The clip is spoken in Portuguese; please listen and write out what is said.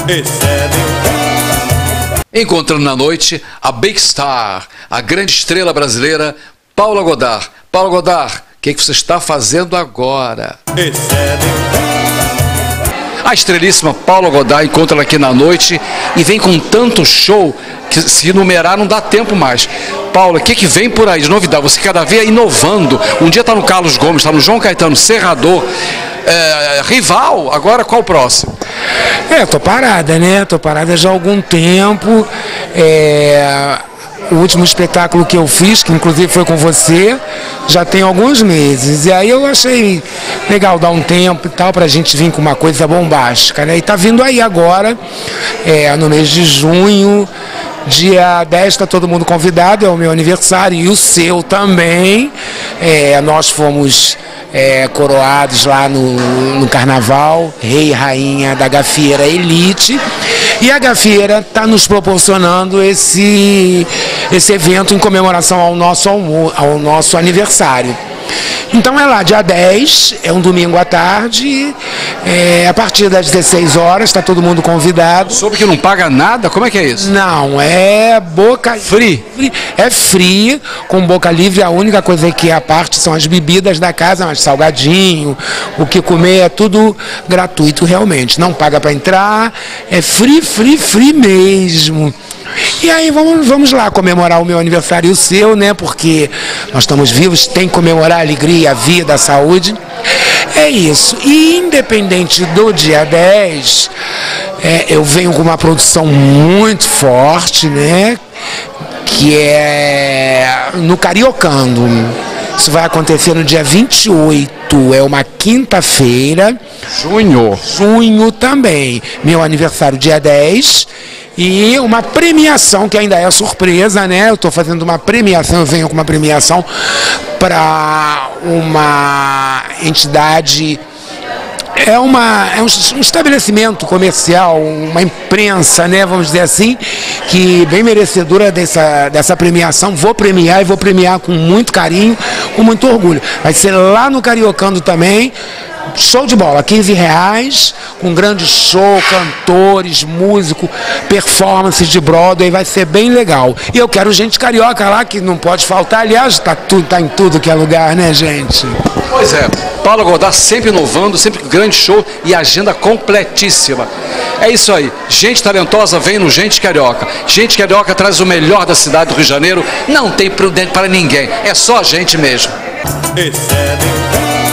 Encontrando na noite a Big Star, a grande estrela brasileira, Paula Goddard. Paula Goddard, o que você está fazendo agora? A estrelíssima Paula Goddard encontra aqui na noite e vem com tanto show que se enumerar não dá tempo mais. Paula, o que vem por aí de novidade? Você cada vez inovando. Um dia está no Carlos Gomes, está no João Caetano, Serrador, Rival. Agora qual o próximo? Tô parada, né? Tô parada já há algum tempo. O último espetáculo que eu fiz, que inclusive foi com você, já tem alguns meses. E aí eu achei legal dar um tempo e tal pra gente vir com uma coisa bombástica, né? E tá vindo aí agora, no mês de junho, dia 10, tá todo mundo convidado, é o meu aniversário e o seu também. Nós fomos coroados lá no Carnaval, rei e rainha da Gafieira Elite. E a Gafieira está nos proporcionando esse evento em comemoração ao nosso aniversário. Então é lá, dia 10, é um domingo à tarde, a partir das 16 horas, está todo mundo convidado. Soube que não paga nada? Como é que é isso? Não, é boca... Free? É free, com boca livre. A única coisa que é a parte são as bebidas da casa, mas salgadinho, o que comer é tudo gratuito realmente. Não paga para entrar, é free mesmo. E aí vamos lá comemorar o meu aniversário e o seu, né? Porque nós estamos vivos, tem que comemorar a alegria, a vida, a saúde. É isso. E independente do dia 10, eu venho com uma produção muito forte, né? Que é no Cariocando. Isso vai acontecer no dia 28, é uma quinta-feira. Junho também. Meu aniversário dia 10. E uma premiação que ainda é surpresa, né? Eu estou fazendo uma premiação, eu venho com uma premiação para uma entidade, um estabelecimento comercial, uma imprensa, né? Vamos dizer assim, que bem merecedora dessa premiação. Vou premiar com muito carinho, com muito orgulho. Vai ser lá no Cariocando também. Show de bola, R$15, com grande show, cantores, músico, performances de Broadway, vai ser bem legal. E eu quero gente carioca lá, que não pode faltar, aliás, tá em tudo que é lugar, né, gente? Pois é, Paula Goddard sempre inovando, sempre grande show e agenda completíssima. É isso aí, gente talentosa vem no Gente Carioca. Gente Carioca traz o melhor da cidade do Rio de Janeiro, não tem prudente para ninguém, é só a gente mesmo.